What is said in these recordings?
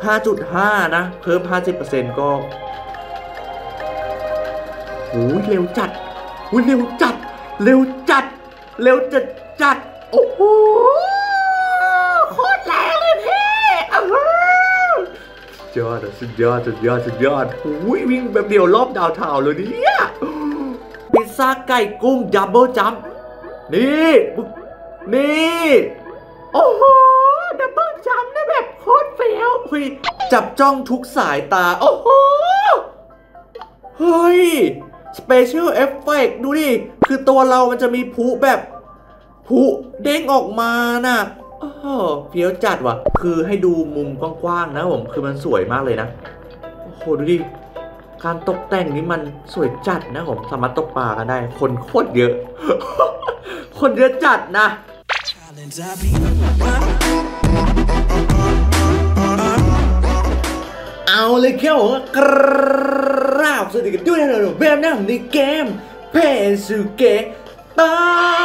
5.5 นะเพิ่ม 50% ก็โอ้ยเร็วจัดเร็วจัดเร็วจัดเร็วจัดโอ้โหโคตรแรงเลยพี่สุดยอดอุ้ยวิ่งแบบเดียวรอบดาวเทาเลยเนี่ยพิซซ่าไก่กุ้งดับเบิลจัมป์นี่โอ้โหดับเบิลจัมป์เนี่ยแบบโคตรเฟี้ยวจับจ้องทุกสายตาโอ้โหเฮ้ยสเปเชียลเอฟเฟกต์ดูดิคือตัวเรามันจะมีพุแบบพุเด้งออกมาน่ะเฟี้ยวจัดว่ะคือให้ดูมุมกว้างๆนะผมคือมันสวยมากเลยนะโอ้โหดูดิการตกแต่งนี้มันสวยจัดนะผมสามารถตกปลากันได้คนโคตรเยอะ คนเยอะจัดนะเอาเลยแค่ว่ากราบสวัสดีกันด้วยนะเราแบบนั่งในเกมเพซูเกะตา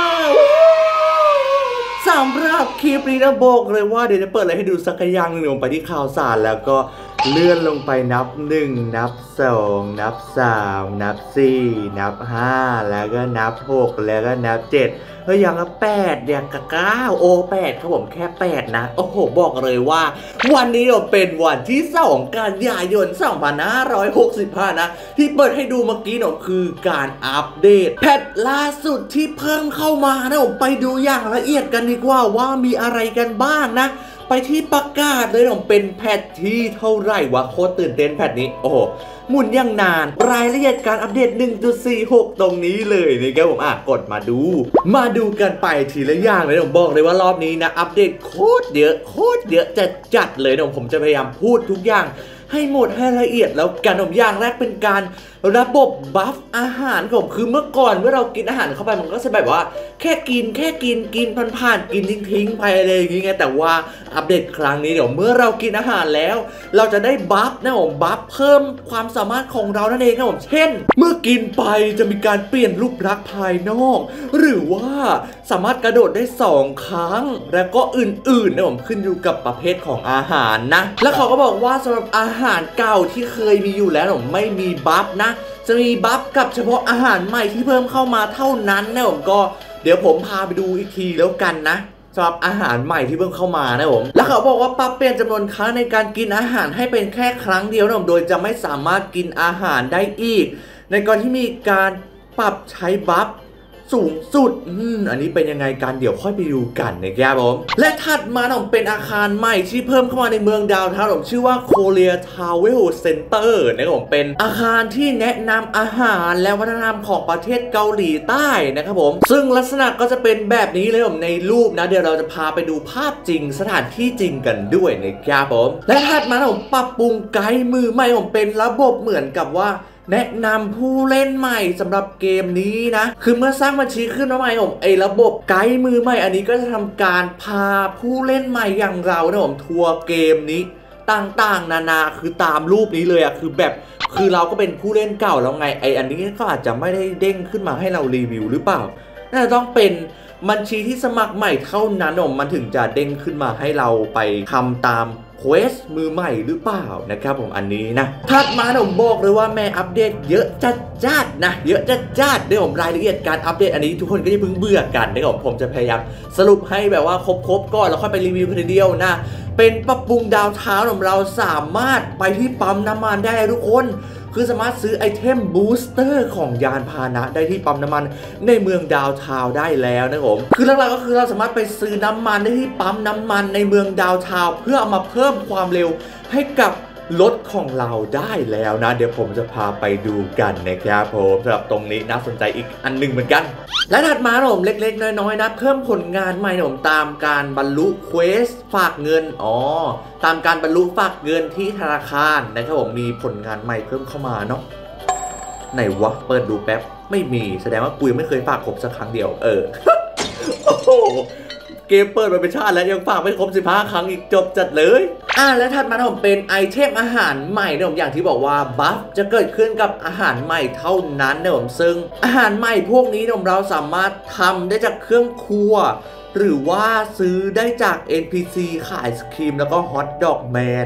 สำหรับคลิปนี้นะบอกเลยว่าเดี๋ยวจะเปิดอะไรให้ดูสักอย่างหนึ่งลงไปที่ข่าวสารแล้วก็เลื่อนลงไปนับ1นับ2นับ3นับ4นับ5แล้วก็นับ6แล้วก็นับ7อย่างละ8อย่างกับ9 8ครับผมแค่8นะโอ้โหบอกเลยว่าวันนี้เราเป็นวันที่2กันยายน2565นะที่เปิดให้ดูเมื่อกี้เนี่ยคือการอัปเดตแพทล่าสุดที่เพิ่มเข้ามานะผมไปดูอย่างละเอียดกันดีกว่ามีอะไรกันบ้างนะไปที่ประกาศเลยผมเป็นแพทที่เท่าไหร่วะโคตรตื่นเต้นแพทนี้โอ้โหหมุนอย่างนานรายละเอียดการอัปเดต 1.46 ตรงนี้เลยนะครับผมกดมาดูกันไปทีละอย่างเลยผมบอกเลยว่ารอบนี้นะอัปเดตโคตรเยอะจัดเลยผมจะพยายามพูดทุกอย่างให้หมดให้ละเอียดแล้วกันอย่างแรกเป็นการระบบบัฟอาหารคือเมื่อก่อนเมื่อเรากินอาหารเข้าไปมันก็จะแบบว่าแค่กินผ่านกินทิ้งไปอะไรอย่างเงี้ยแต่ว่าอัปเดตครั้งนี้เมื่อเรากินอาหารแล้วเราจะได้บัฟบัฟเพิ่มความสามารถของเรานั่นเองเช่นเมื่อกินไปจะมีการเปลี่ยนรูปลักษณ์ภายนอกหรือว่าสามารถกระโดดได้2ครั้งแล้วก็อื่นๆขึ้นอยู่กับประเภทของอาหารนะแล้วเขาก็บอกว่าสำหรับอาหารเก่าที่เคยมีอยู่แล้วไม่มีบัฟนะจะมีบัฟกับเฉพาะอาหารใหม่ที่เพิ่มเข้ามาเท่านั้นก็เดี๋ยวผมพาไปดูอีกทีแล้วกันนะสำหรับอาหารใหม่ที่เพิ่มเข้ามาแล้วเขาบอกว่าปรับเปลี่ยนจำนวนครั้งในการกินอาหารให้เป็นแค่ครั้งเดียวโดยจะไม่สามารถกินอาหารได้อีกในกรณีที่มีการปรับใช้บัฟสูงสุดอันนี้เป็นยังไงกันเดี๋ยวค่อยไปดูกันนะครับผมและถัดมาเป็นอาคารใหม่ที่เพิ่มเข้ามาในเมืองดาวเทาชื่อว่า Korea Travel Center นะครับเป็นอาคารที่แนะนำอาหารและวัฒนธรรมของประเทศเกาหลีใต้นะครับผมซึ่งลักษณะก็จะเป็นแบบนี้เลยในรูปนะเดี๋ยวเราจะพาไปดูภาพจริงสถานที่จริงกันด้วยนะครับผมและถัดมาปรับปรุงไกด์มือใหม่เป็นระบบเหมือนกับว่าแนะนำผู้เล่นใหม่สำหรับเกมนี้นะคือเมื่อสร้างบัญชีขึ้นมาใหม่ระบบไกด์มือใหม่อันนี้ก็จะทำการพาผู้เล่นใหม่อย่างเราทัวร์เกมนี้ต่างๆนานาคือตามรูปนี้เลยคือแบบคือเราก็เป็นผู้เล่นเก่าแล้วไงอันนี้ก็อาจจะไม่ได้เด้งขึ้นมาให้เรารีวิวหรือเปล่าน่าจะต้องเป็นบัญชีที่สมัครใหม่เท่านั้นมันถึงจะเด้งขึ้นมาให้เราไปทำตามเควสมือใหม่หรือเปล่านะครับผมอันนี้นะถัดมาผมบอกเลยว่าแม่อัปเดตเยอะจัดนะเยอะจัดเดี๋ยวผมรายละเอียดการอัปเดตอันนี้ทุกคนก็จะเพิ่งเบื่อกันนะครับผมจะพยายามสรุปให้แบบว่าครบก่อนแล้วค่อยไปรีวิวทีเดียวนะเป็นปรับปรุงดาวเทาเราสามารถไปที่ปั๊มน้ำมันได้ทุกคนคือสามารถซื้อไอเทมบูสเตอร์ของยานพาหนะได้ที่ปั๊มน้ำมันในเมืองดาวเทาได้แล้วนะครับผมคือหลักๆก็คือเราสามารถไปซื้อน้ำมันได้ที่ปั๊มน้ำมันในเมืองดาวเทาเพื่อเอามาเพิ่มความเร็วให้กับรถของเราได้แล้วนะเดี๋ยวผมจะพาไปดูกันนะครับผมสำหรับตรงนี้น่าสนใจอีกอันหนึ่งเหมือนกันและถัดมาเล็กๆน้อยๆนะเพิ่มผลงานใหม่ตามการบรรลุเควสฝากเงินตามการบรรลุฝากเงินที่ธนาคารนะครับผมมีผลงานใหม่เพิ่มเข้ามาไหนวะเปิดดูแป๊บไม่มีแสดงว่ากูยังไม่เคยฝากครบสักครั้งเดียวโอ้โหเกมเปิดมาเป็นชาติแล้วยังฝากไม่ครบ15 ครั้งอีกจบจัดเลยและถัดมาเป็นไอเทมอาหารใหม่อย่างที่บอกว่าบัฟจะเกิดขึ้นกับอาหารใหม่เท่านั้นซึ่งอาหารใหม่พวกนี้เราสามารถทำได้จากเครื่องครัวหรือว่าซื้อได้จาก NPC ขายไอศครีมแล้วก็ฮอทดอกแมน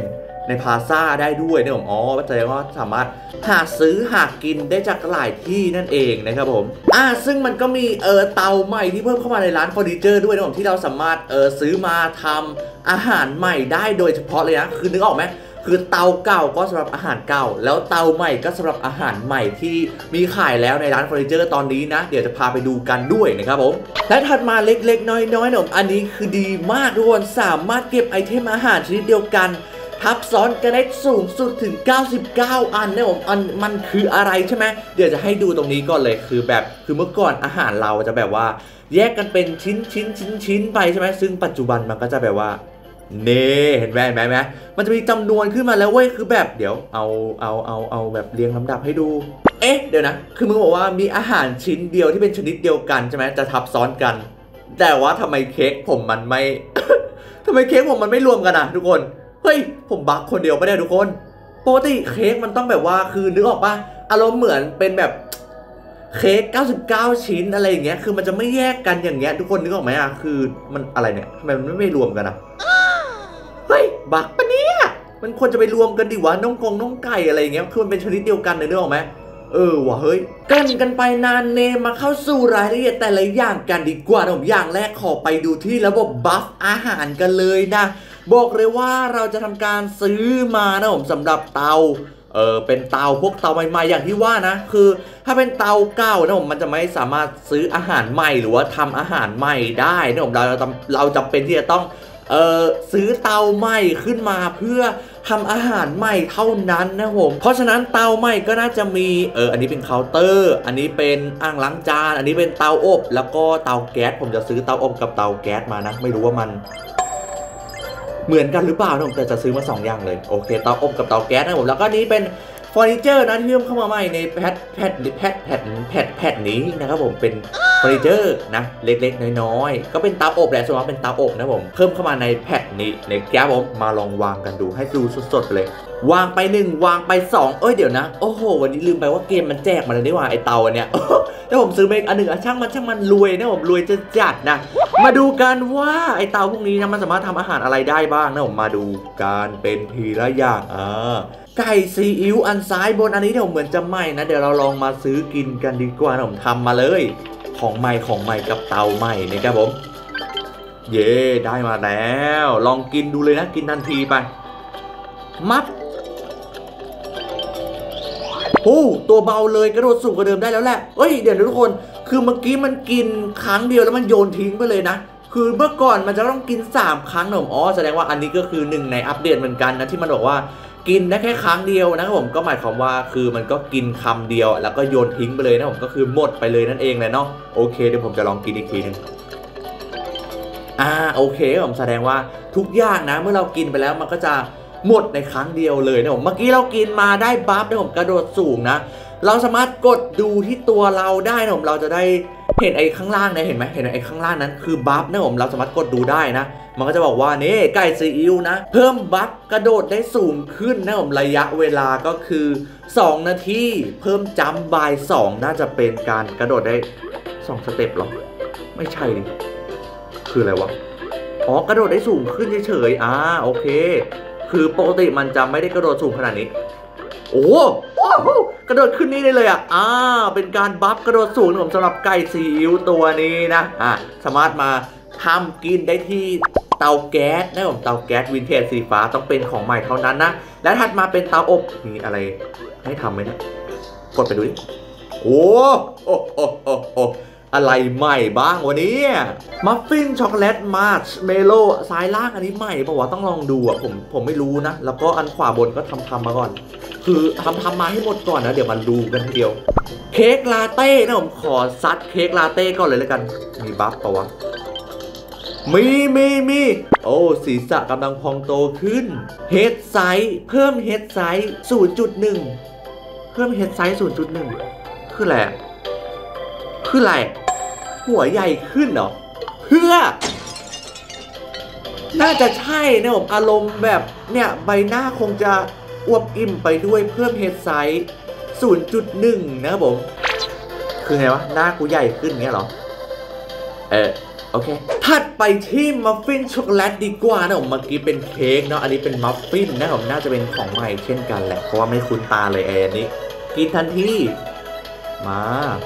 ในพาซ่าได้ด้วยนะผมอ๋อแสดงว่าสามารถหาซื้อหากินได้จากหลายที่นั่นเองนะครับผมซึ่งมันก็มีเตาใหม่ที่เพิ่มเข้ามาในร้านเฟอร์นิเจอร์ด้วยนะผมที่เราสามารถซื้อมาทำอาหารใหม่ได้โดยเฉพาะเลยนะคือนึกออกไหมคือเตาเก่าก็สำหรับอาหารเก่าแล้วเตาใหม่ก็สำหรับอาหารใหม่ที่มีขายแล้วในร้านเฟอร์นิเจอร์ตอนนี้นะเดี๋ยวจะพาไปดูกันด้วยนะครับผมและถัดมาเล็กๆน้อยๆนะอันนี้คือดีมากทุกคนสามารถเก็บไอเทมอาหารชนิดเดียวกันทับซ้อนกันได้สูงสุดถึง99อันนะผมมันคืออะไรใช่ไหมเดี๋ยวจะให้ดูตรงนี้ก่อนเลยคือเมื่อก่อนอาหารเราจะแบบว่าแยกกันเป็นชิ้นไปใช่ไหมซึ่งปัจจุบันมันก็จะแบบว่าเน่เห็นไหมมันจะมีจำนวนขึ้นมาแล้วเว้ยคือแบบเดี๋ยวเอาแบบเรียงลำดับให้ดูเดี๋ยวนะคือมึงบอกว่ามีอาหารชิ้นเดียวที่เป็นชนิดเดียวกันใช่ไหมจะทับซ้อนกันแต่ว่าทำไมเค้กผมมันไม่ ทำไมเค้กผมมันไม่รวมกันอะทุกคนเฮ้ยผมบักคนเดียวไม่ได้ทุกคนปกติเค้กมันต้องแบบว่าคือนึกออกปะอารมณ์เหมือนเป็นแบบเค้ก99ชิ้นอะไรอย่างเงี้ยคือมันจะไม่แยกกันอย่างเงี้ยทุกคนนึกออกไหมอะคือมันอะไรเนี่ยทำไมมันไม่รวมกันอะเฮ้ยบักปะเนี่ยมันควรจะไปรวมกันดิวะน้องไก่อะไรอย่างเงี้ยคือมันเป็นชนิดเดียวกันนึกออกไหมวะเฮ้ยกันไปนานเนมาเข้าสู่รายละเอียดแต่ละอย่างกันดีกว่าผมอย่างแรกขอไปดูที่ระบบบัฟอาหารกันเลยนะบอกเลยว่าเราจะทำการซื้อมานะผมสำหรับเตาเป็นเตาพวกเตาใหม่ๆอย่างที่ว่านะคือถ้าเป็นเตาเก่านะผมมันจะไม่สามารถซื้ออาหารใหม่หรือว่าทำอาหารใหม่ได้นะผมเราจำเป็นที่จะต้องซื้อเตาใหม่ขึ้นมาเพื่อทำอาหารใหม่เท่านั้นนะผมเพราะฉะนั้นเตาใหม่ก็น่าจะมีอันนี้เป็นเคาน์เตอร์อันนี้เป็นอ่างล้างจานอันนี้เป็นเตาอบแล้วก็เตาแก๊สผมจะซื้อเตาอบกับเตาแก๊สมานะไม่รู้ว่ามันเหมือนกันหรือเปล่านะผมแต่จะซื้อมา2อย่างเลยโอเคเตาอบกับเตาแก๊สนะผมแล้วก็นี้เป็นเฟอร์นิเจอร์นะที่เพิ่มเข้ามาใหม่ในแพทนี้นะครับผมเป็นเฟอร์นิเจอร์นะเล็กๆน้อยๆก็เป็นเตาอบแหละส่วนมากเป็นเตาอบนะผมเพิ่มเข้ามาในแพทนี้ในแก๊สผมมาลองวางกันดูให้ดูสดๆเลยวางไป1วางไป2เดี๋ยวนะโอ้โหวันนี้ลืมไปว่าเกมมันแจกมาเลยนี่หว่าไอเตาเนี่ยแล้วผมซื้อเมกอันหนึ่งช่างมันรวยนะผมรวยจะจัดนะมาดูกันว่าไอเตาพวกนี้นะมันสามารถทำอาหารอะไรได้บ้างนะผมมาดูกันเป็นทีละอย่างไก่ซีอิ๊วอันซ้ายบนอันนี้เดี๋ยวเหมือนจะไหม้นะเดี๋ยวเราลองมาซื้อกินกันดีกว่าผมทำมาเลยของใหม่กับเตาใหม่นะครับผมเย่ได้มาแล้วลองกินดูเลยนะกินทันทีไปมัดตัวเบาเลยกระโดดสูงกว่าเดิมได้แล้วแหละเดี๋ยวทุกคนคือเมื่อกี้มันกินครั้งเดียวแล้วมันโยนทิ้งไปเลยนะคือเมื่อก่อนมันจะต้องกิน3ครั้งนะผมแสดงว่าอันนี้ก็คือ1ในอัปเดตเหมือนกันนะที่มันบอกว่ากินได้แค่ครั้งเดียวนะครับผมก็หมายความว่าคือมันก็กินคำเดียวแล้วก็โยนทิ้งไปเลยนะผมก็คือหมดไปเลยนั่นเองเลยเนาะโอเคเดี๋ยวผมจะลองกินอีกทีนึงโอเคผมแสดงว่าทุกอย่างนะเมื่อเรากินไปแล้วมันก็จะหมดในครั้งเดียวเลยนะผมเมื่อกี้เรากินมาได้บัฟนะผมกระโดดสูงนะเราสามารถกดดูที่ตัวเราได้นะผมเราจะได้เห็นไอ้ข้างล่างนะเห็นไหมเห็นไอ้ข้างล่างนั้นคือบัฟนะผมเราสามารถกดดูได้นะมันก็จะบอกว่านี่ไก่ซีอิ๊วนะเพิ่มบัฟกระโดดได้สูงขึ้นนะผมระยะเวลาก็คือ2นาทีเพิ่มจัมป์บาย2น่าจะเป็นการกระโดดได้2สเต็ปหรอไม่ใช่ดิคืออะไรวะกระโดดได้สูงขึ้นเฉยๆโอเคคือปกติมันจะไม่ได้กระโดดสูงขนาดนี้โอ้กระโดดขึ้นนี่ได้เลยเป็นการบัฟกระโดดสูงผมสำหรับไก่ซีอิ๊วตัวนี้นะสามารถมาทำกินได้ที่เตาแก๊สนะผมเตาแก๊สวินเทจสีฟ้าต้องเป็นของใหม่เท่านั้นนะและถัดมาเป็นเตาอบมีอะไรให้ทำไหมเนี่ยกดไปดูดิโอ้อะไรใหม่บ้างวันนี้มัฟฟินช็อกโกแลตมาร์ชเมโล่ซ้ายล่างอันนี้ใหม่ป่าวว่าต้องลองดูผมไม่รู้นะแล้วก็อันขวาบนก็ทำมาก่อนคือทำมาให้หมดก่อนนะเดี๋ยวมันดูกันทีเดียวเค้กลาเต้นะผมขอซัดเค้กลาเต้ก่อนเลยแล้วกันมีบัฟป่าวะมีศีรษะกำลังพองโตขึ้นเฮดไซส์เพิ่มเฮดไซส์ 0.1 เพิ่มเฮดไซส์ 0.1 คืออะไรหัวใหญ่ขึ้นเหรอเพื่อน่าจะใช่นะผมอารมณ์แบบเนี่ยใบหน้าคงจะอวบอิ่มไปด้วยเพิ่มเฮดไซส์ 0.1 นะครับผมคือไงวะหน้ากูใหญ่ขึ้นเงี้ยเหรอโอเคถัดไปที่มัฟฟินช็อกโกแลตดีกว่านะผมเมื่อกี้เป็นเค้กเนาะอันนี้เป็นมัฟฟินนะผมน่าจะเป็นของใหม่เช่นกันแหละเพราะว่าไม่คุ้นตาเลยอันนี้กินทันทีมา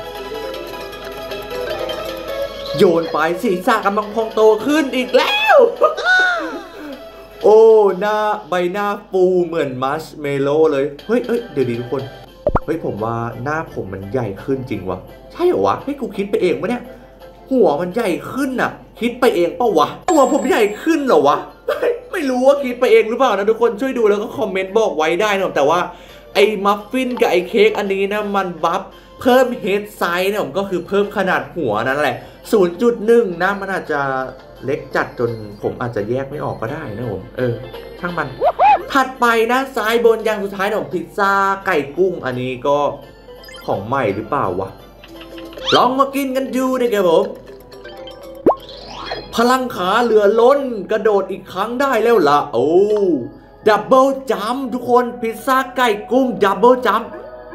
โยนไปศีรษะกำลังพองโตขึ้นอีกแล้ว โอ้หน้าใบหน้าฟูเหมือนมัชเมลโล่เลยเฮ้ยเดี๋ยวดีทุกคนเฮ้ยผมว่าหน้าผมมันใหญ่ขึ้นจริงวะใช่เหรอวะให้กูคิดไปเองปะเนี่ยหัวมันใหญ่ขึ้นอะคิดไปเองปะวะตัวผมใหญ่ขึ้นเหรอวะ ไม่รู้ว่าคิดไปเองหรือเปล่านะทุกคนช่วยดูแล้วก็คอมเมนต์บอกไว้ได้นะแต่ว่าไอ้มัฟฟินกับไอ้เค้กอันนี้นะมันบัฟเพิ่มเฮดไซส์นะผมก็คือเพิ่มขนาดหัวนั่นแหละ 0.1 นะมันอาจจะเล็กจัดจนผมอาจจะแยกไม่ออกก็ได้นะผมช่างมันถัดไปนะซ้ายบนอย่างสุดท้ายนะผมพิซซ่าไก่กุ้งอันนี้ก็ของใหม่หรือเปล่าวะลองมากินกันดูนะครับผมพลังขาเหลือล้นกระโดดอีกครั้งได้แล้วล่ะโอ้ดับเบิลจัมป์ทุกคนพิซซ่าไก่กุ้งดับเบิลจัมป์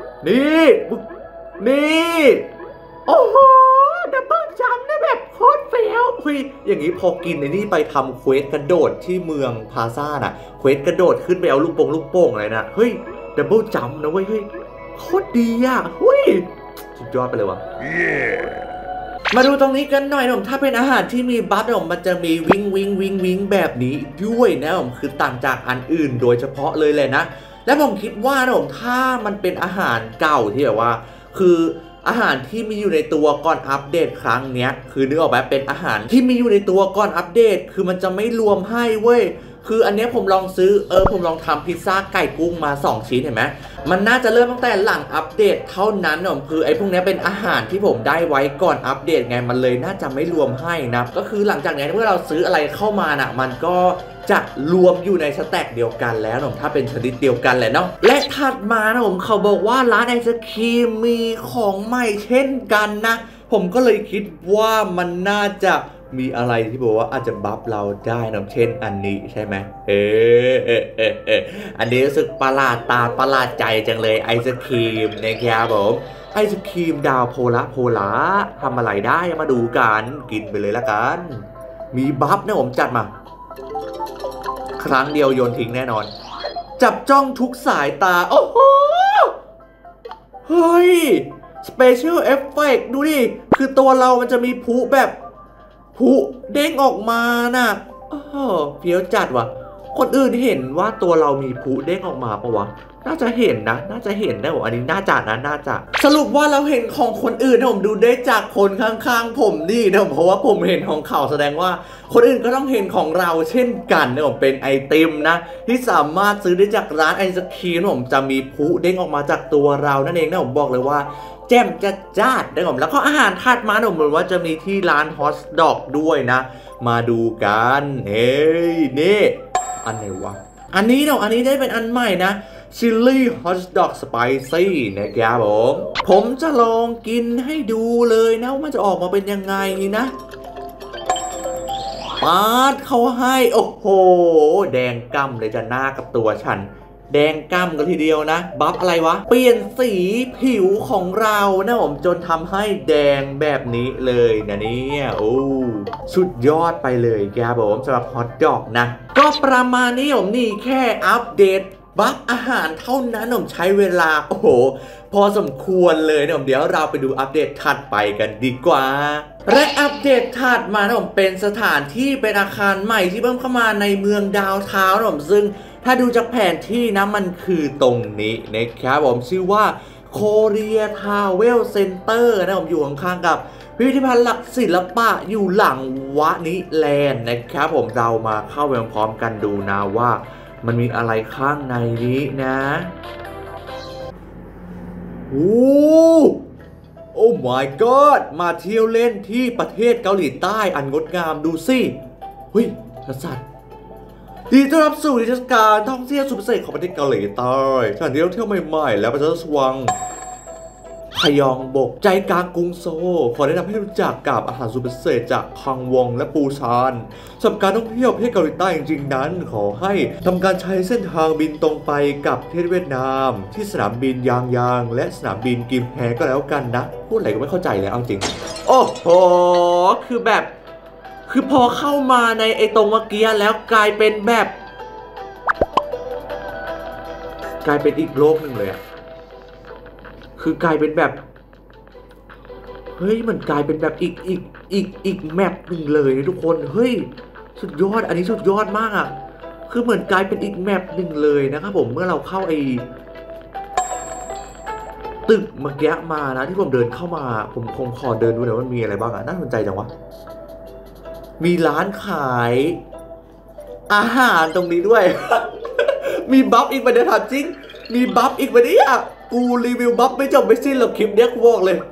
นี่โอ้โหดับเบิลจัมป์ได้แบบโคตรเฟี้ยวเฮ้ยอย่างนี้พอกินไอ้นี่ไปทำเควสกระโดดที่เมืองพาซ่าน่ะเควสกระโดดขึ้นไปเอาลูกโป่งอะไรนะเฮ้ยดับเบิลจัมป์นะเว้ยเฮ้ยโคตรดีอ่ะเฮ้ยสุดยอดไปเลยว่ะ มาดูตรงนี้กันหน่อยนะผมถ้าเป็นอาหารที่มีบัฟผมมันจะมีวิงแบบนี้ด้วยนะผมคือต่างจากอันอื่นโดยเฉพาะเลยแหละนะและผมคิดว่านะผมถ้ามันเป็นอาหารเก่าที่แบบว่าคืออาหารที่มีอยู่ในตัวก่อนอัปเดตครั้งเนี้ยคือนึกออกไหมเป็นอาหารที่มีอยู่ในตัวก่อนอัปเดตคือมันจะไม่รวมให้เว้ยคืออันนี้ผมลองซื้อผมลองทำพิซซ่าไก่กุ้งมา2ชิ้นเห็นไหมมันน่าจะเริ่มตั้งแต่หลังอัปเดตเท่านั้นผมคือไอ้พวกนี้เป็นอาหารที่ผมได้ไว้ก่อนอัปเดตไงมันเลยน่าจะไม่รวมให้นะก็คือหลังจากนี้เมื่อเราซื้ออะไรเข้ามาน่ะมันก็จะรวมอยู่ในสแต็กเดียวกันแล้วนะถ้าเป็นชนิดเดียวกันแหละเนาะและถัดมานะผมเขาบอกว่าร้านไอศครีมมีของใหม่เช่นกันนะผมก็เลยคิดว่ามันน่าจะมีอะไรที่บอกว่าอาจจะบัฟเราได้นะเช่นอันนี้ใช่ไหมอันนี้รู้สึกประหลาดตาประหลาดใจจังเลยไอศครีมนะครับผมไอศครีมดาวโพลาทำอะไรได้มาดูกันกินไปเลยละกันมีบัฟนะผมจัดมาครั้งเดียวโยนทิ้งแน่นอนจับจ้องทุกสายตาโอ้โหเฮ้ยสเปเชียลเอฟเฟกต์ดูดิคือตัวเรามันจะมีพุแบบพุเด้งออกมาน่ะเฟี้ยวจัดว่ะคนอื่นเห็นว่าตัวเรามีพุเด้งออกมาปะวะน่าจะเห็นนะน่าจะเห็นได้ผมอันนี้น่าจะนะน่าจะสรุปว่าเราเห็นของคนอื่นผมดูได้จากคนข้างๆผมนี่นะเพราะว่าผมเห็นของเขาแสดงว่าคนอื่นก็ต้องเห็นของเราเช่นกันนะผมเป็นไอติมนะที่สามารถซื้อได้จากร้านไอศครีมผมจะมีพุเด้งออกมาจากตัวเรานั่นเองนะผมบอกเลยว่าแจ่มจัดนะผมแล้วก็อาหารถัดมาผมบอกว่าจะมีที่ร้านฮอตดอกด้วยนะมาดูกันเฮ้ยนี่อันไหนวะอันนี้เนาะอันนี้ได้เป็นอันใหม่นะชิลลี่ฮอตดอกสไปซี่นะครับผมจะลองกินให้ดูเลยนะว่ามันจะออกมาเป็นยังไงนะปาดเขาให้โอ้โหแดงก่ำเลยจะหน้ากับตัวฉันแดงก่ำกันทีเดียวนะบัฟอะไรวะเปลี่ยนสีผิวของเรานะผมจนทำให้แดงแบบนี้เลยนะเนี่ยโอ้สุดยอดไปเลยครับผมสำหรับฮอตดอกนะก็ประมาณนี้ผมนี่แค่อัปเดตบัฟอาหารเท่านั้นผมใช้เวลาโอ้โหพอสมควรเลยนะผมเดี๋ยวเราไปดูอัปเดตถัดไปกันดีกว่าและอัปเดตถัดมานะผมเป็นสถานที่เป็นอาคารใหม่ที่เพิ่มเข้ามาในเมืองดาวเทาวน์นะผมซึ่งถ้าดูจากแผนที่นะมันคือตรงนี้นะครับผมชื่อว่าโคเรียทาวเวลเซ็นเตอร์นะผมอยู่ข้างๆกับพิพิธภัณฑ์ศิลปะอยู่หลังวะนิแลนด์นะครับผมเรามาเข้าไปพร้อมกันดูนะว่ามันมีอะไรข้างในนี้นะโอ้ my god มาเที่ยวเล่นที่ประเทศเกาหลีใต้อันงดงามดูสิเฮ้ยสัตว์ดีต้อนรับสู่นิทรรศการท่องเที่ยวสุดพิเศษของประเทศเกาหลีใต้สถานที่ท่องเที่ยวใหม่ๆและพระราชวังพยองบกใจกลางกรุงโซลขอแนะนำให้รู้จักกับอาหารสุดพิเศษจากคังวองและปูซานสำหรับการท่องเที่ยวประเทศเกาหลีใต้จริงๆนั้นขอให้ทำการใช้เส้นทางบินตรงไปกับประเทศเวียดนามที่สนามบินยางและสนามบินกิมแฮก็แล้วกันนะพูดอะไรก็ไม่เข้าใจเลยเอาจริงโอ้โหคือแบบคือพอเข้ามาในไอ้ตรงเมื่อกี้แล้วกลายเป็นแบบกลายเป็นอีกโลกหนึ่งเลยอะคือกลายเป็นแบบเฮ้ยมันกลายเป็นแบบอีกแมปหนึ่งเลยทุกคนเฮ้ยสุดยอดอันนี้สุดยอดมากอะคือเหมือนกลายเป็นอีกแมปหนึ่งเลยนะครับผมเมื่อเราเข้าไอ้ตึกเมื่อกี้มานะที่ผมเดินเข้ามาผมคงขอเดินดูหน่อยว่ามันมีอะไรบ้างอะน่าสนใจจังวะมีร้านขายอาหารตรงนี้ด้วย มีบัฟอีกประเดี๋ยวถามจริงมีบัฟอีกประเดี๋ยวกูรีวิวบัฟไม่จบไม่สิ้นหรอกคลิปเนี้ยกูบอกเลย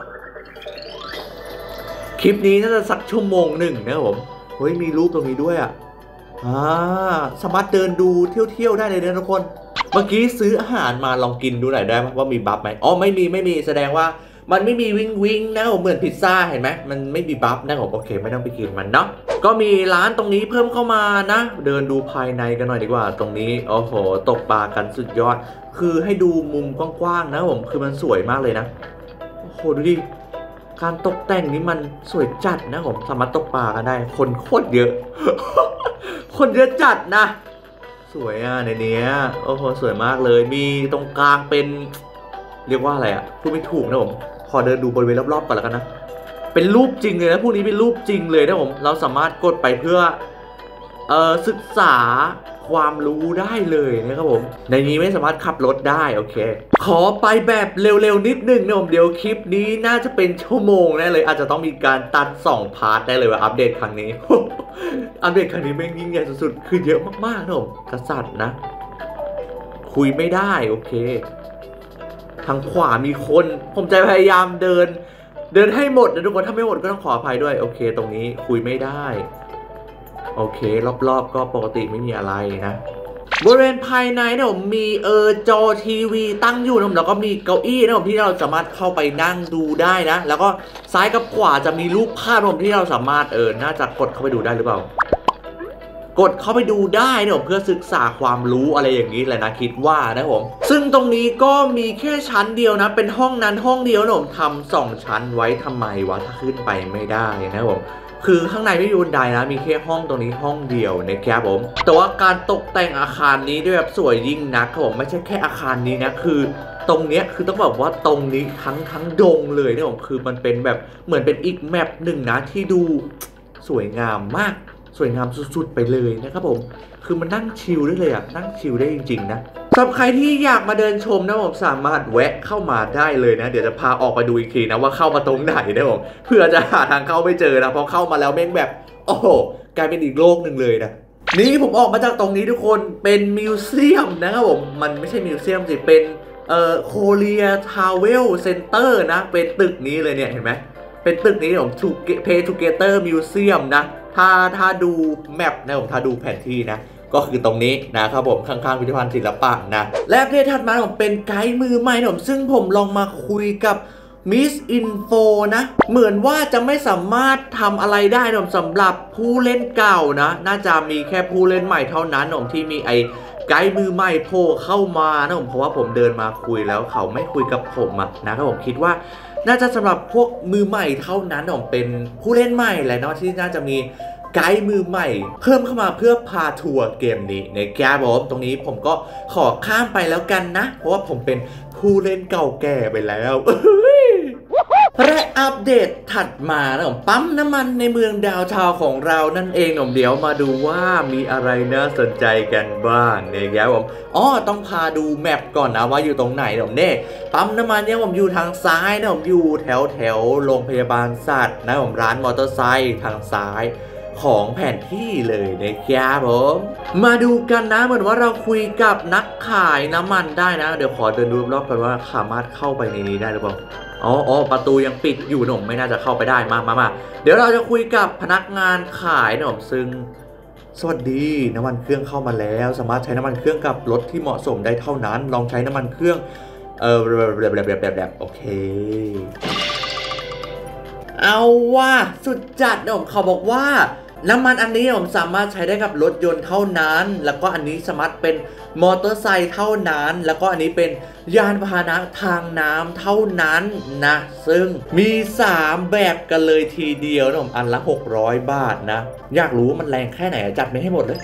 คลิปนี้น่าจะสักชั่วโมงหนึ่งนะครับผมเฮ้ยมีรูปตรงนี้ด้วยอ่ะสามารถเดินดูเที่ยวได้เลยนะทุกคนเมื่อกี้ซื้ออาหารมาลองกินดูหน่อยได้ไหมว่ามีบัฟไหมอ๋อไม่มีแสดงว่ามันไม่มีวิงนะครับผมเหมือนพิซซ่าเห็นไหมมันไม่มีบัฟนะครับผมโอเคไม่ต้องไปกินมันเนาะก็มีร้านตรงนี้เพิ่มเข้ามานะเดินดูภายในกันหน่อยดีกว่าตรงนี้โอ้โหตกปลากันสุดยอดคือให้ดูมุมกว้างๆนะผมคือมันสวยมากเลยนะโอ้โหดูดิการตกแต่งนี้มันสวยจัดนะผมสามารถตกปลากันได้คนโคตรเยอะ คนเยอะจัดนะสวยอ่ะในนี้โอ้โหสวยมากเลยมีตรงกลางเป็นเรียกว่าอะไรอ่ะพูดไม่ถูกนะผมขอเดินดูบริเวณรอบๆก่อนแล้วกันนะเป็นรูปจริงเลยนะพวกนี้เป็นรูปจริงเลยนะผมเราสามารถกดไปเพื่อศึกษาความรู้ได้เลยนะครับผมในนี้ไม่สามารถขับรถได้โอเคขอไปแบบเร็วๆนิดนึงนะผมเดี๋ยวคลิปนี้น่าจะเป็นชั่วโมงแน่เลยอาจจะต้องมีการตัด2พาร์ทได้เลยว่าอัปเดตครั้งนี้ อัปเดตครั้งนี้แม่งยิ่งใหญ่สุดๆคือเยอะมากๆนะผมกษัตริย์นะคุยไม่ได้โอเคทางขวามีคนผมจะพยายามเดินให้หมดนะทุกคนถ้าไม่หมดก็ต้องขออภัยด้วยโอเคตรงนี้คุยไม่ได้โอเครอบๆก็ปกติไม่มีอะไรนะบริเวณภายในเนี่ยผมมีจอทีวีตั้งอยู่นะแล้วก็มีเก้าอี้นะผมที่เราสามารถเข้าไปนั่งดูได้นะแล้วก็ซ้ายกับขวาจะมีรูปภาพผมที่เราสามารถน่าจะกดเข้าไปดูได้หรือเปล่ากดเข้าไปดูได้นะผมเพื่อศึกษาความรู้อะไรอย่างนี้แหละนะคิดว่านะผมซึ่งตรงนี้ก็มีแค่ชั้นเดียวนะเป็นห้องนั้นห้องเดียวนะผมทำ2ชั้นไว้ทำไมวะถ้าขึ้นไปไม่ได้นะผมคือข้างในไม่มีบันไดนะมีแค่ห้องตรงนี้ห้องเดียวนะครับผมแต่ว่าการตกแต่งอาคารนี้ด้วยแบบสวยยิ่งนะครับผมไม่ใช่แค่อาคารนี้นะคือตรงเนี้ยคือต้องบอกว่าตรงนี้ทั้งดงเลยนะผมคือมันเป็นแบบเหมือนเป็นอีกแมปหนึ่งนะที่ดูสวยงามมากสวยงามสุดๆไปเลยนะครับผมคือมันนั่งชิลได้เลยอะนั่งชิลได้จริงๆนะสำหรับใครที่อยากมาเดินชมนะผมสามารถแวะเข้ามาได้เลยนะเดี๋ยวจะพาออกไปดูอีกทีนะว่าเข้ามาตรงไหนนะผมเพื่อจะหาทางเข้าไม่เจอนะพอเข้ามาแล้วแม่งแบบโอ้โหกลายเป็นอีกโลกหนึ่งเลยนะนี่ผมออกมาจากตรงนี้ทุกคนเป็นมิวเซียมนะครับผมมันไม่ใช่มิวเซียมสิเป็นโคเรียทาวเวลเซ็นเตอร์นะเป็นตึกนี้เลยเนี่ยเห็นไหมเป็นตึกนี้ผมPlay Together Museum นะถ้าดูแมปนะผมถ้าดูแผนที่นะก็คือตรงนี้นะครับผมข้างๆพิพิธภัณฑ์ศิลปะนะและประเภทถัดมาผมเป็นไกด์มือใหม่ผมซึ่งผมลองมาคุยกับมิสอินโฟนะเหมือนว่าจะไม่สามารถทำอะไรได้ผมสำหรับผู้เล่นเก่านะน่าจะมีแค่ผู้เล่นใหม่เท่านั้นผมที่มีไอ้ไกด์มือใหม่โผล่เข้ามานะผมเพราะว่าผมเดินมาคุยแล้วเขาไม่คุยกับผมนะครับผมคิดว่าน่าจะสำหรับพวกมือใหม่เท่านั้นผมเป็นผู้เล่นใหม่แหละเนาะที่น่าจะมีไกด์มือใหม่เพิ่มเข้ามาเพื่อพาทัวร์เกมนี้นะครับผมตรงนี้ผมก็ขอข้ามไปแล้วกันนะเพราะว่าผมเป็นผู้เล่นเก่าแก่ไปแล้วและอัปเดตถัดมานะผมปั๊มน้ำมันในเมืองดาวทาวของเรานั่นเองผมเดี๋ยวมาดูว่ามีอะไรน่าสนใจกันบ้างนะครับผมต้องพาดูแมปก่อนนะว่าอยู่ตรงไหนผมเนี่ยปั๊มน้ำมันเนี่ยผมอยู่ทางซ้ายนะผมอยู่แถวโรงพยาบาลสัตว์นะผมร้านมอเตอร์ไซค์ทางซ้ายของแผนที่เลยนะครับผมมาดูกันนะเหมือนว่าเราคุยกับนักขายน้ำมันได้นะเดี๋ยวขอเดินดูรอบๆกันว่าสามารถเข้าไปในนี้ได้หรือเปล่าประตูยังปิดอยู่หนุ่มไม่น่าจะเข้าไปได้มาเดี๋ยวเราจะคุยกับพนักงานขายหนุ่มซึ่งสวัสดีน้ำมันเครื่องเข้ามาแล้วสามารถใช้น้ำมันเครื่องกับรถที่เหมาะสมได้เท่านั้นลองใช้น้ำมันเครื่องแบบโอเคเอาว่าสุดจัดหนุ่มเขาบอกว่าน้ำมันอันนี้ผมสามารถใช้ได้กับรถยนต์เท่านั้นแล้วก็อันนี้สามารถเป็นมอเตอร์ไซค์เท่านั้นแล้วก็อันนี้เป็นยานพาหนะทางน้ำเท่านั้นนะซึ่งมี3แบบกันเลยทีเดียวนะผมอันละ600 บาทนะอยากรู้มันแรงแค่ไหนจัดไม่ให้หมดเลย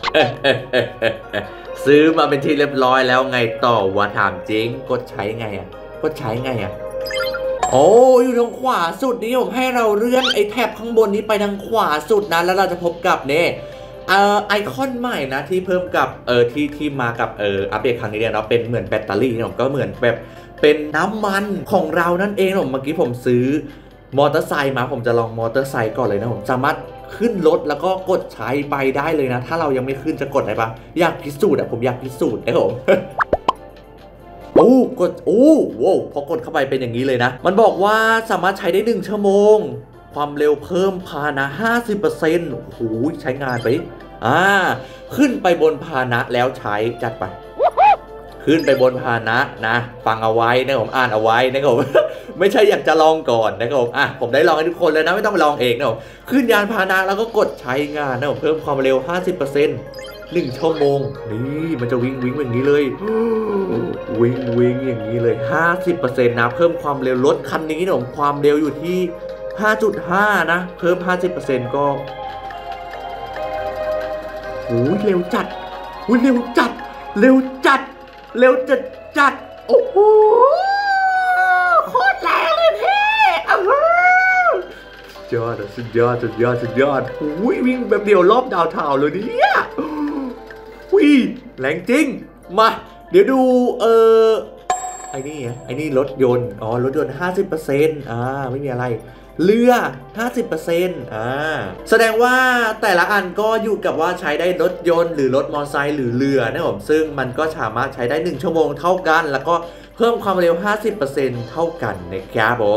ซื้อมาเป็นที่เรียบร้อยแล้วไงต่อวะถามจริงกดใช้ไงอ่ะกดใช้ไงอ่ะโอ้อยู่ทางขวาสุดนี้ผมให้เราเลื่อนไอ้แท็บข้างบนนี้ไปทางขวาสุดนะแล้วเราจะพบกับเนี่ยไอคอนใหม่นะที่เพิ่มกับที่มากับอัปเดตครั้งนี้เนี่ยเนาะเป็นเหมือนแบตเตอรี่ผมก็เหมือนแบบเป็นน้ำมันของเรานั่นเองผมเมื่อกี้ผมซื้อมอเตอร์ไซค์มาผมจะลองมอเตอร์ไซค์ก่อนเลยนะผมสามารถขึ้นรถแล้วก็กดใช้ไปได้เลยนะถ้าเรายังไม่ขึ้นจะกดได้ปะอยากพิสูจน์ผมอยากพิสูจน์นะผม โอ้กดโอ้โว้พอกดเข้าไปเป็นอย่างนี้เลยนะมันบอกว่าสามารถใช้ได้1 ชั่วโมงความเร็วเพิ่มพาหนะ 50% โอ้โหใช้งานไปขึ้นไปบนพาหนะแล้วใช้จัดไปขึ้นไปบนพาหนะนะฟังเอาไว้นะผมอ่านเอาไว้นะครับผม ไม่ใช่อยากจะลองก่อนนะครับผมผมได้ลองให้ทุกคนเลยนะไม่ต้องไปลองเองนะผมขึ้นยานพาหนะแล้วก็กดใช้งานนะผมเพิ่มความเร็ว 50% 1 ชั่วโมงนี่มันจะวิ่งอย่างนี้เลย วิ่งอย่างนี้เลย 50% นะเพิ่มความเร็วรถคันนี้นะผมความเร็วอยู่ที่ 5.5 นะเพิ่ม 50% ก็โอ้ยเร็วจัดเร็วจัดโอ้โหโคตรแรงเลยพี่สุดยอดวิ่งแบบเดียวรอบดาวเทาเลยเนี่ยแรงจริงมาเดี๋ยวดูไอ้นี่รถยนต์รถยนต์ 50% ไม่มีอะไรเรือ 50% แสดงว่าแต่ละอันก็อยู่กับว่าใช้ได้รถยนต์หรือรถมอเตอร์ไซค์หรือเรือนะผมซึ่งมันก็สามารถใช้ได้1 ชั่วโมงเท่ากันแล้วก็เพิ่มความเร็ว 50% เท่ากันนะครับผม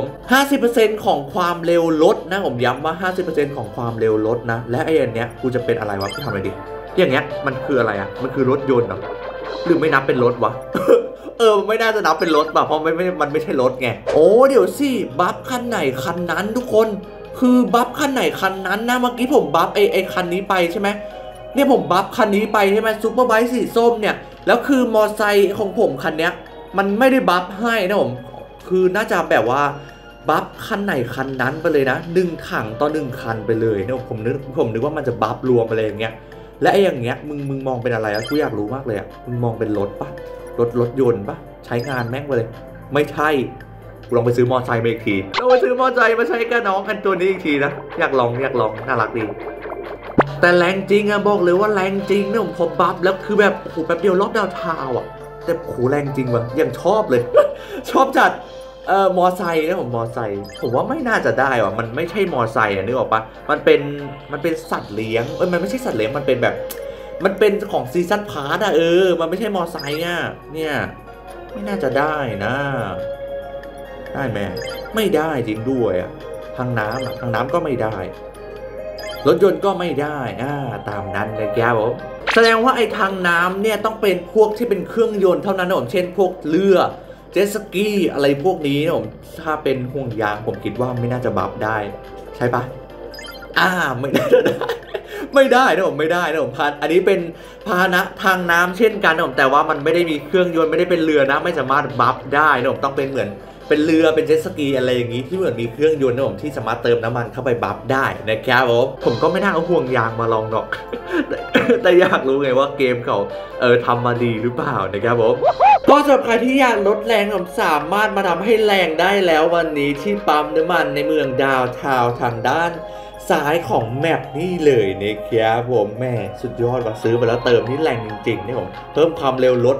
50% ของความเร็วลดนะผมย้ำว่า 50% ของความเร็วลดนะและไอ้อันเนี้ยกูจะเป็นอะไรวะกูทำอะไรดีอย่างเงี้ยมันคืออะไรอ่ะมันคือรถยนต์เหรอหรือไม่นับเป็นรถวะ ไม่น่าจะนับเป็นรถป่ะเพราะมันไม่ใช่รถไงโอ้เดี๋ยวสิบัฟคันไหนคันนั้นทุกคนคือบัฟคันไหนคันนั้นนะเมื่อกี้ผมบัฟไอคันนี้ไปใช่ไหมเนี่ยผมบัฟคันนี้ไปใช่ไหมซูเปอร์ไบค์สีส้มเนี่ยแล้วคือมอไซค์ของผมคันเนี้ยมันไม่ได้บัฟให้นะผมคือน่าจะแบบว่าบัฟคันไหนคันนั้นไปเลยนะ1 ถังต่อ 1 คันไปเลยเนี่ยผมนึกว่ามันจะบัฟรวมอะไรอย่างเงี้ยและไอ้อย่างเงี้ยมึงมองเป็นอะไรอะกูอยากรู้มากเลยอะมึงมองเป็นรถปะรถยนต์ปะใช้งานแม่งไปเลยไม่ใช่กูลองไปซื้อมอไซค์มาอีกทีลองไปซื้อมอไซค์มาใช้กับน้องกันตัวนี้อีกทีนะอยากลองน่ารักดีแต่แรงจริงอะบอกเลยว่าแรงจริงเนี่ยผมพอบัฟแล้วคือแบบโอ้โหแป๊บเดียวรอบดาวเทาอะแต่โหแรงจริงว่ะยังชอบเลย ชอบจัดมอไซค์นะผมมอไซค์ผมว่าไม่น่าจะได้ว่ะมันไม่ใช่มอไซค์นึกออกปะมันเป็นสัตว์เลี้ยงมันไม่ใช่สัตว์เลี้ยงมันเป็นแบบมันเป็นของซีซั่นพาร์ทอะมันไม่ใช่มอไซค์อะเนี่ยไม่น่าจะได้นะได้ไหมไม่ได้จริงด้วยอะทางน้ำก็ไม่ได้รถยนต์ก็ไม่ได้ตามนั้นเลยแกผมแสดงว่าไอ้ทางน้ำเนี่ยต้องเป็นพวกที่เป็นเครื่องยนต์เท่านั้นนะผมเช่นพวกเรือเจ็ตสกีอะไรพวกนี้นะผมถ้าเป็นห่วงยางผมคิดว่าไม่น่าจะบัฟได้ใช่ปะไม่น่าจะได้ไม่ได้นะผมไม่ได้นะผมอันนี้เป็นพาหนะทางน้ำเช่นกันนะผมแต่ว่ามันไม่ได้มีเครื่องยนต์ไม่ได้เป็นเรือนะไม่สามารถบัฟได้นะผมต้องเป็นเหมือนเป็นเรือเป็นเจ็ตสกีอะไรอย่างนี้ที่เหมือนมีเครื่องยนต์นะผมที่สามารถเติมน้ำมันเข้าไปบัฟได้นะครับผมก็ไม่น่าเอาห่วงยางมาลองหรอก แต่อยากรู้ไงว่าเกมเขาทำมาดีหรือเปล่านะครับผมก็สำหรับใครที่อยากลดแรงผมสามารถมาทำให้แรงได้แล้ววันนี้ที่ปั๊มน้ำมันในเมืองดาวทาวน์ทางด้านซ้ายของแมปนี่เลยนะครับผมแม่สุดยอดว่าซื้อมาแล้วเติมนี่แรงจริงๆนี่ผมเพิ่มความเร็วลด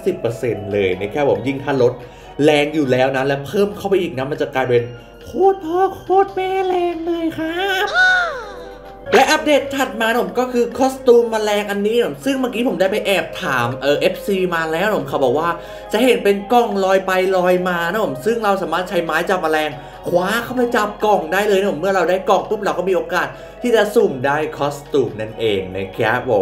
50% เลยนะครับผมยิ่งถ้าลดแรงอยู่แล้วนะและเพิ่มเข้าไปอีกนะมันจะกลายเป็นโคตรพ่อโคตรแม่แรงเลยครับและอัปเดตถัดมาผมก็คือคอสตูมแมลงอันนี้ผมซึ่งเมื่อกี้ผมได้ไปแอบถามFC มาแล้วผมเขาบอกว่าจะเห็นเป็นกล้องลอยไปลอยมานะผมซึ่งเราสามารถใช้ไม้จับแมลงคว้าเข้าไปจับกล่องได้เลยนะผมเมื่อเราได้กล่องปุ๊บเราก็มีโอกาสที่จะสุ่มได้คอสตูมนั่นเองนะครับผม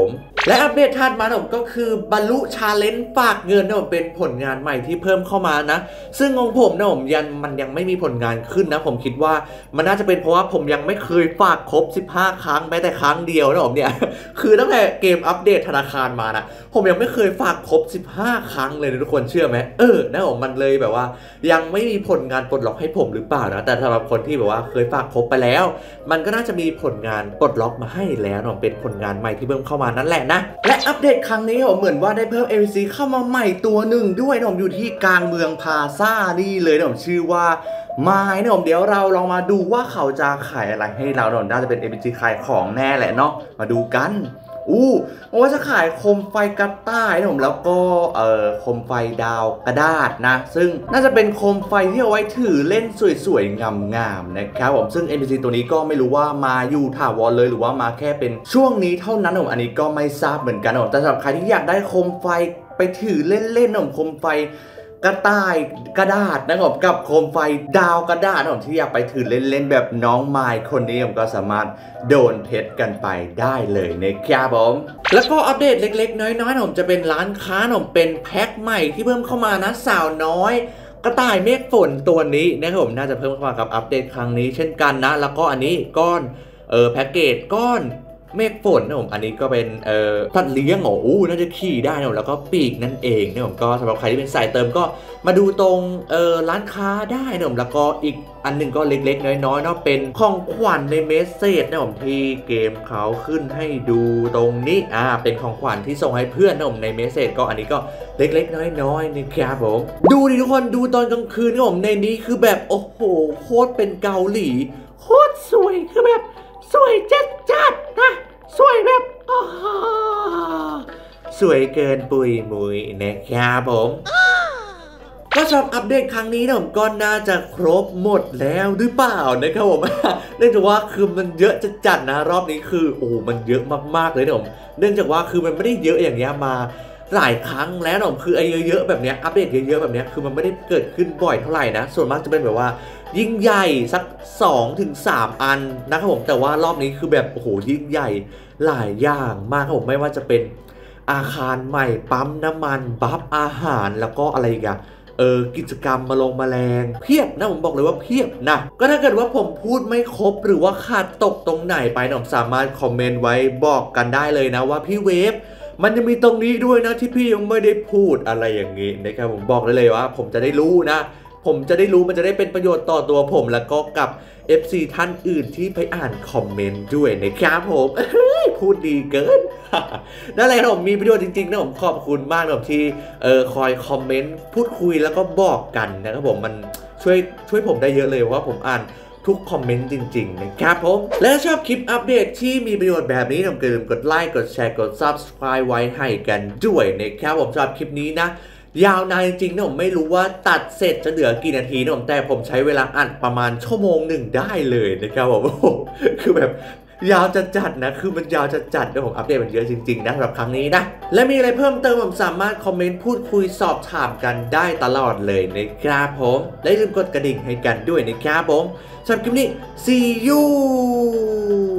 และอัปเดตถัดมาผมก็คือบรรลุชาเลนจ์ฝากเงินนะผมเป็นผลงานใหม่ที่เพิ่มเข้ามานะซึ่งของผมนะผมมันยังไม่มีผลงานขึ้นนะผมคิดว่ามันน่าจะเป็นเพราะว่าผมยังไม่เคยฝากครบ15ครั้งแม้แต่ครั้งเดียวนะผมเนี่ยคือตั้งแต่เกมอัปเดตธนาคารมานะผมยังไม่เคยฝากครบ15ครั้งเลยนะทุกคนเชื่อไหมนะผมมันเลยแบบว่ายังไม่มีผลงานปลดล็อกให้ผมหรือเปล่านะแต่สำหรับคนที่แบบว่าเคยฝากครบไปแล้วมันก็น่าจะมีผลงานปลดล็อกมาให้แล้วนะเป็นผลงานใหม่ที่เพิ่มเข้ามานั่นแหละนะและอัปเดตครั้งนี้ผมเหมือนว่าได้เพิ่ม NPC เข้ามาใหม่ตัวหนึ่งด้วยนะผมอยู่ที่กลางเมืองพาซ่านี่เลยนะผมชื่อว่าไม้นะผมเดี๋ยวเราลองมาดูว่าเขาจะขายอะไรให้เราเนาะน่าจะเป็น NPC ขายของแน่แหละเนาะมาดูกันว่าจะขายโคมไฟกระต่ายนะผมแล้วก็โคมไฟดาวกระดาษนะซึ่งน่าจะเป็นโคมไฟที่เอาไว้ถือเล่นสวยๆงามๆนะครับผมซึ่ง NPC ตัวนี้ก็ไม่รู้ว่ามาอยู่ถาวรเลยหรือว่ามาแค่เป็นช่วงนี้เท่านั้นผมอันนี้ก็ไม่ทราบเหมือนกันผมแต่สำหรับใครที่อยากได้โคมไฟไปถือเล่นๆผมโคมไฟกระต่ายกระดาษนะครับกับโคมไฟดาวกระดาษผมที่อยากไปถือเล่นๆแบบน้องไมค์คนนี้ผมก็สามารถโดนเพชรกันไปได้เลยนะครับผมแล้วก็อัปเดตเล็กๆน้อยๆผมจะเป็นร้านค้าผมเป็นแพ็คใหม่ที่เพิ่มเข้ามานะสาวน้อยกระต่ายเมฆฝนตัวนี้นะครับผมน่าจะเพิ่มเข้ามากับอัปเดตครั้งนี้เช่นกันนะแล้วก็อันนี้ก้อนแพ็กเกจก้อนเมฆฝนนะผมอันนี้ก็เป็นสัตว์เลี้ยงน่าจะขี่ได้นะแล้วก็ปีกนั่นเองนะผมก็สำหรับใครที่เป็นสายเติมก็มาดูตรงร้านค้าได้นะผมแล้วก็อีกอันหนึ่งก็เล็กๆน้อยๆเนาะเป็นของขวัญในเมสเซจนะผมที่เกมเขาขึ้นให้ดูตรงนี้เป็นของขวัญที่ส่งให้เพื่อนนะผมในเมสเซจก็อันนี้ก็เล็กๆน้อยๆนะครับผมดูดิทุกคนดูตอนกลางคืนนะผมในนี้คือแบบโอ้โหโคตรเป็นเกาหลีโคตรสวยคือแบบสวยจัดนะสวยแบบสวยเกินปุยมุยนะครับผมก็ชอบอัปเดตครั้งนี้นะผมก็น่าจะครบหมดแล้วหรือเปล่านะครับผมเนื่องจากว่าคือมันเยอะจัดนะรอบนี้คือมันเยอะมากๆเลยนะผมเนื่องจากว่าคือมันไม่ได้เยอะอย่างเงี้ยมาหลายครั้งแล้วนะผมคือไอ้เยอะๆแบบเนี้ยอัปเดตเยอะๆแบบเนี้ยคือมันไม่ได้เกิดขึ้นบ่อยเท่าไหร่นะส่วนมากจะเป็นแบบว่ายิ่งใหญ่สัก 2-3 อันนะครับผมแต่ว่ารอบนี้คือแบบยิ่งใหญ่หลายอย่างมากครับผมไม่ว่าจะเป็นอาคารใหม่ปั๊มน้ำมันบัฟอาหารแล้วก็อะไรกันกิจกรรมมาลงแมลงเพียบนะผมบอกเลยว่าเพียบนะก็ถ้าเกิดว่าผมพูดไม่ครบหรือว่าขาดตกตรงไหนไปผมสามารถคอมเมนต์ไว้บอกกันได้เลยนะว่าพี่เวฟมันจะมีตรงนี้ด้วยนะที่พี่ยังไม่ได้พูดอะไรอย่างนี้นะครับผมบอกเลยว่าผมจะได้รู้นะผมจะได้รู้มันจะได้เป็นประโยชน์ต่อตัวผมแล้วก็กับ FC ท่านอื่นที่ไปอ่านคอมเมนต์ด้วยนะครับผมพูดดีเกินนั่นแหละผมมีประโยชน์จริงๆนะผมขอบคุณมากนะที่คอยคอมเมนต์พูดคุยแล้วก็บอกกันนะครับผมมันช่วยผมได้เยอะเลยเพราะว่าผมอ่านทุกคอมเมนต์จริงๆนะครับผมและชอบคลิปอัปเดตที่มีประโยชน์แบบนี้อย่าลืมกดไลค์กดแชร์กด Subscribe ไว้ให้กันด้วยนะครับผมชอบคลิปนี้นะยาวนานจริงๆนะผมไม่รู้ว่าตัดเสร็จจะเหลือกี่นาทีนะผมแต่ผมใช้เวลาอัดประมาณ1 ชั่วโมงได้เลยนะครับผมคือแบบยาวจัดนะคือมันยาวจัดนะผมอัปเดตมันเยอะจริงๆนะสำหรับครั้งนี้นะและมีอะไรเพิ่มเติมผมสามารถคอมเมนต์พูดคุยสอบถามกันได้ตลอดเลยนะครับผมและอย่าลืมกดกระดิ่งให้กันด้วยนะครับผมสำหรับคลิปนี้ see you